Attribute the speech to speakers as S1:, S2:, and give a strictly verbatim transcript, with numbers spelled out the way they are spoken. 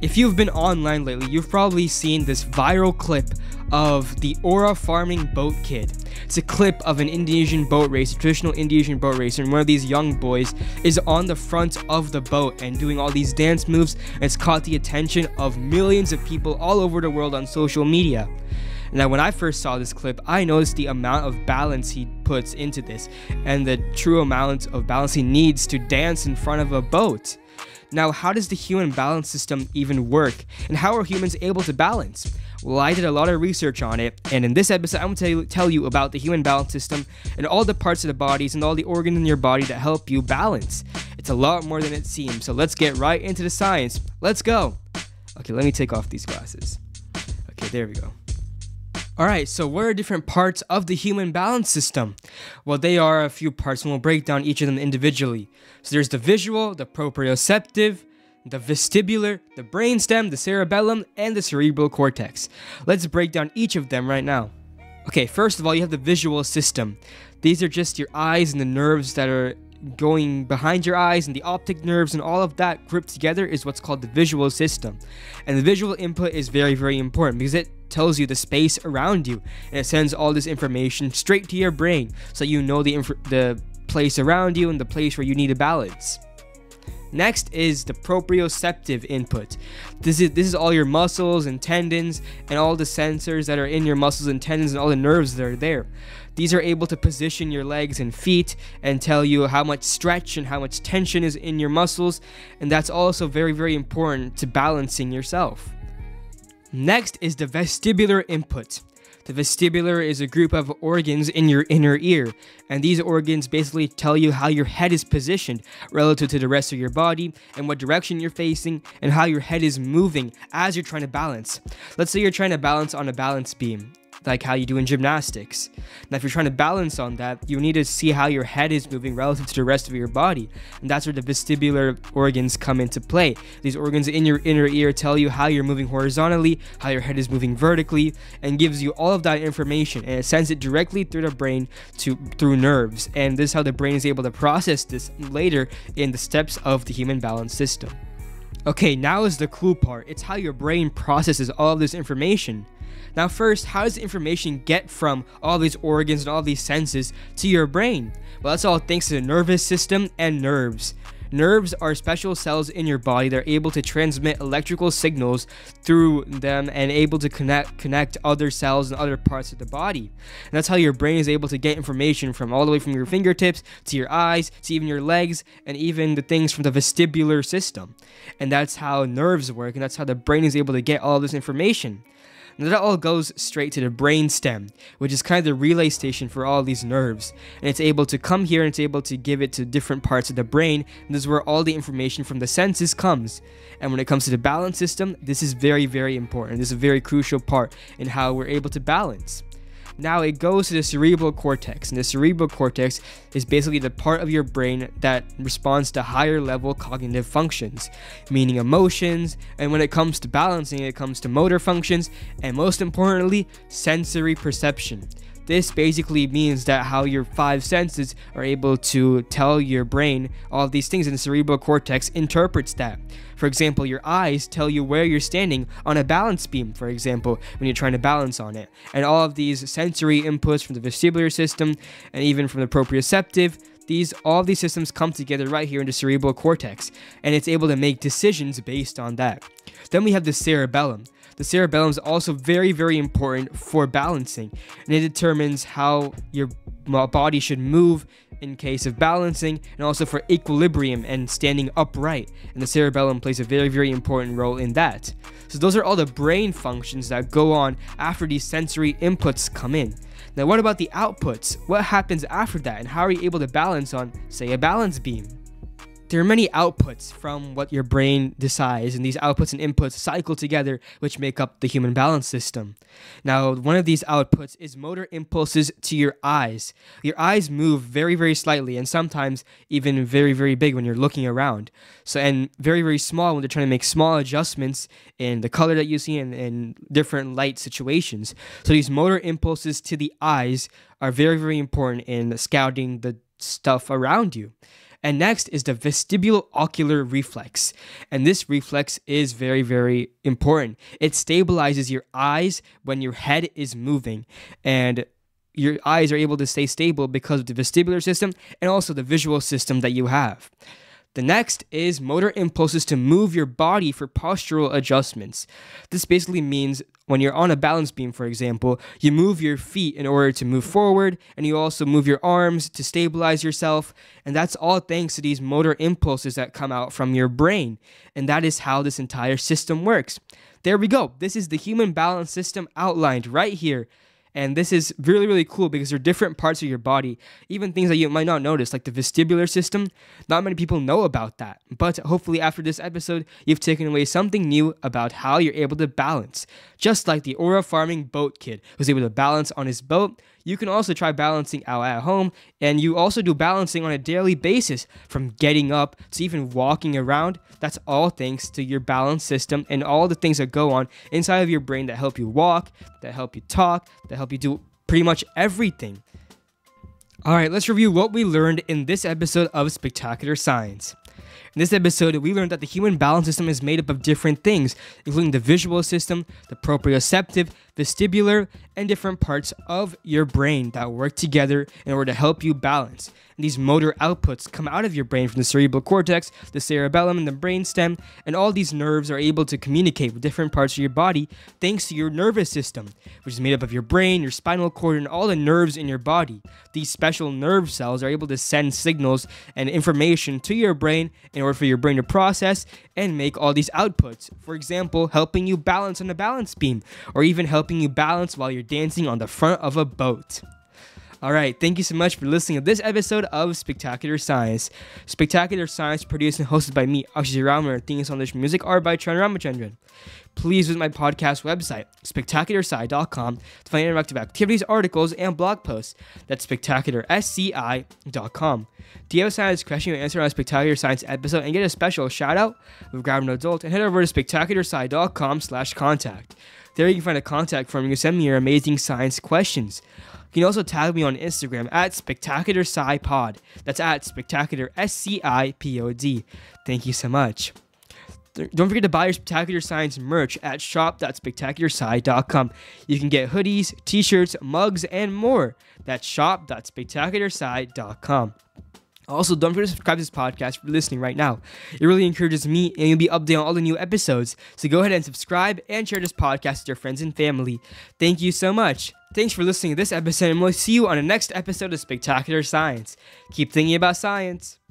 S1: If you've been online lately, you've probably seen this viral clip of the Aura farming boat kid. It's a clip of an Indonesian boat race, a traditional Indonesian boat race, and one of these young boys is on the front of the boat and doing all these dance moves, and it's caught the attention of millions of people all over the world on social media. Now, when I first saw this clip, I noticed the amount of balance he puts into this and the true amount of balance he needs to dance in front of a boat. Now, how does the human balance system even work, and how are humans able to balance? Well, I did a lot of research on it, and in this episode, I'm going to tell you, tell you about the human balance system and all the parts of the bodies and all the organs in your body that help you balance. It's a lot more than it seems, so let's get right into the science. Let's go! Okay, let me take off these glasses. Okay, there we go. Alright, so what are different parts of the human balance system? Well, they are a few parts, and we'll break down each of them individually. So there's the visual, the proprioceptive, the vestibular, the brainstem, the cerebellum, and the cerebral cortex. Let's break down each of them right now. Okay, first of all, you have the visual system. These are just your eyes and the nerves that are going behind your eyes, and the optic nerves and all of that grouped together is what's called the visual system. And the visual input is very, very important because it tells you the space around you, and it sends all this information straight to your brain so you know the, the place around you and the place where you need a balance. Next is the proprioceptive input. This is this is all your muscles and tendons and all the sensors that are in your muscles and tendons and all the nerves that are there. These are able to position your legs and feet and tell you how much stretch and how much tension is in your muscles, and that's also very, very important to balancing yourself. Next is the vestibular input. The vestibular is a group of organs in your inner ear, and these organs basically tell you how your head is positioned relative to the rest of your body, and what direction you're facing, and how your head is moving as you're trying to balance. Let's say you're trying to balance on a balance beam, like how you do in gymnastics. Now, if you're trying to balance on that, you need to see how your head is moving relative to the rest of your body, and that's where the vestibular organs come into play. These organs in your inner ear tell you how you're moving horizontally, how your head is moving vertically, and gives you all of that information, and it sends it directly through the brain to through nerves, and this is how the brain is able to process this later in the steps of the human balance system. Okay, now is the clue part. It's how your brain processes all of this information. Now first, how does the information get from all these organs and all these senses to your brain? Well, that's all thanks to the nervous system and nerves. Nerves are special cells in your body that are able to transmit electrical signals through them and able to connect connect other cells and other parts of the body. And that's how your brain is able to get information from all the way from your fingertips to your eyes to even your legs and even the things from the vestibular system. And that's how nerves work, and that's how the brain is able to get all this information. Now that all goes straight to the brainstem, which is kind of the relay station for all these nerves, and it's able to come here and it's able to give it to different parts of the brain, and this is where all the information from the senses comes. And when it comes to the balance system, this is very, very important. This is a very crucial part in how we're able to balance. Now it goes to the cerebral cortex, and the cerebral cortex is basically the part of your brain that responds to higher level cognitive functions, meaning emotions, and when it comes to balancing, it comes to motor functions, and most importantly, sensory perception. This basically means that how your five senses are able to tell your brain all of these things, and the cerebral cortex interprets that. For example, your eyes tell you where you're standing on a balance beam, for example, when you're trying to balance on it. And all of these sensory inputs from the vestibular system and even from the proprioceptive, these all of these systems come together right here in the cerebral cortex, and it's able to make decisions based on that. Then we have the cerebellum. The cerebellum is also very, very important for balancing, and it determines how your body should move in case of balancing, and also for equilibrium and standing upright, and the cerebellum plays a very, very important role in that. So those are all the brain functions that go on after these sensory inputs come in. Now what about the outputs? What happens after that, and how are you able to balance on, say, a balance beam? There are many outputs from what your brain decides, and these outputs and inputs cycle together, which make up the human balance system. Now, one of these outputs is motor impulses to your eyes. Your eyes move very, very slightly, and sometimes even very, very big when you're looking around. So, and very, very small when they're trying to make small adjustments in the color that you see in, in different light situations. So these motor impulses to the eyes are very, very important in scouting the stuff around you. And next is the vestibulo-ocular reflex. And this reflex is very, very important. It stabilizes your eyes when your head is moving. And your eyes are able to stay stable because of the vestibular system and also the visual system that you have. The next is motor impulses to move your body for postural adjustments. This basically means when you're on a balance beam, for example, you move your feet in order to move forward, and you also move your arms to stabilize yourself. And that's all thanks to these motor impulses that come out from your brain. And that is how this entire system works. There we go. This is the human balance system outlined right here. And this is really, really cool because there are different parts of your body, even things that you might not notice, like the vestibular system. Not many people know about that. But hopefully after this episode, you've taken away something new about how you're able to balance. Just like the Aura farming boat kid who's able to balance on his boat, you can also try balancing out at home, and you also do balancing on a daily basis, from getting up to even walking around. That's all thanks to your balance system and all the things that go on inside of your brain that help you walk, that help you talk, that help you do pretty much everything. All right, let's review what we learned in this episode of Spectacular Science. In this episode, we learned that the human balance system is made up of different things, including the visual system, the proprioceptive, vestibular, and different parts of your brain that work together in order to help you balance. And these motor outputs come out of your brain from the cerebral cortex, the cerebellum, and the brainstem, and all these nerves are able to communicate with different parts of your body thanks to your nervous system, which is made up of your brain, your spinal cord, and all the nerves in your body. These special nerve cells are able to send signals and information to your brain in order for your brain to process and make all these outputs. For example, helping you balance on a balance beam, or even helping you balance while you're dancing on the front of a boat. Alright, thank you so much for listening to this episode of Spectacular Science. Spectacular Science, produced and hosted by me, Akshay Ramar. Theme song and music are by Chan Ramachandran. Please visit my podcast website, spectacular sci dot com, to find interactive activities, articles, and blog posts. That's spectacular sci dot com. Do you have a science question you answer on a Spectacular Science episode and get a special shout out? We've grabbed an adult and head over to spectacular sci dot com slash contact. There you can find a contact form. You can send me your amazing science questions. You can also tag me on Instagram at SpectacularSciPod. That's at Spectacular S C I P O D. Thank you so much. Don't forget to buy your Spectacular Science merch at shop dot spectacular sci dot com. You can get hoodies, t-shirts, mugs, and more. That's shop dot spectacular sci dot com. Also, don't forget to subscribe to this podcast if you're listening right now. It really encourages me, and you'll be updated on all the new episodes. So go ahead and subscribe and share this podcast with your friends and family. Thank you so much. Thanks for listening to this episode, and we'll see you on the next episode of Spectacular Science. Keep thinking about science.